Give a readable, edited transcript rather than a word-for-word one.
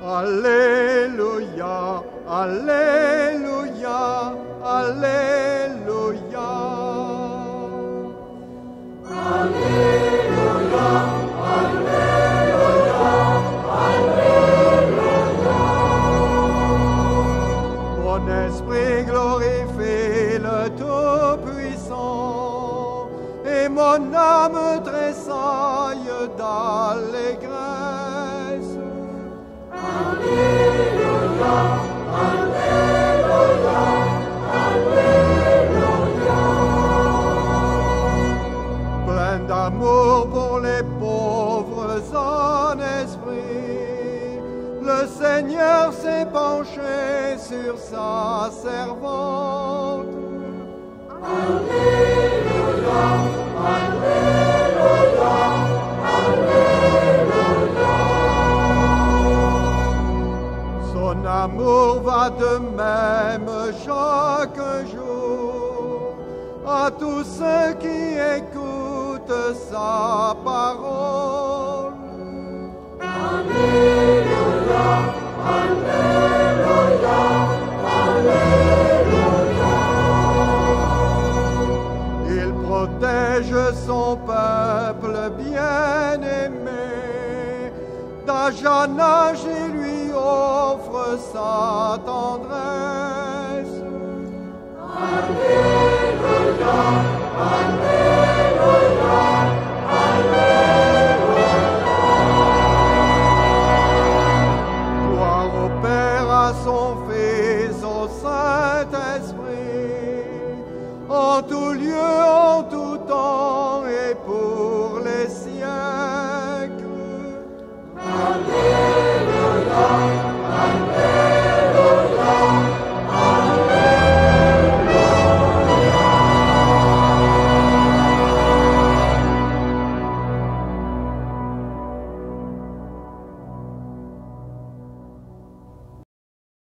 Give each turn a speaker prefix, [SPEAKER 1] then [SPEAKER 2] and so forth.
[SPEAKER 1] Alléluia, Alléluia, Alléluia.
[SPEAKER 2] Alléluia, Alléluia, Alléluia.
[SPEAKER 1] Mon esprit glorifie le Tout-Puissant, et mon âme tressaille d'allégresse.
[SPEAKER 2] Alléluia, Alléluia, Alléluia.
[SPEAKER 1] Plein d'amour pour les pauvres en esprit, le Seigneur s'est penché sur sa servante.
[SPEAKER 2] Alléluia, Alléluia, Alléluia.
[SPEAKER 1] Son amour va de même chaque jour à tous ceux qui écoutent sa parole.
[SPEAKER 2] Alléluia, Alléluia, Alléluia.
[SPEAKER 1] Il protège son peuple bien-aimé, d'âge en âge il lui offre sa tendresse.
[SPEAKER 2] Alléluia, Alléluia, Alléluia.
[SPEAKER 1] Gloire au Père, à son Fils, au Saint-Esprit, en tout lieu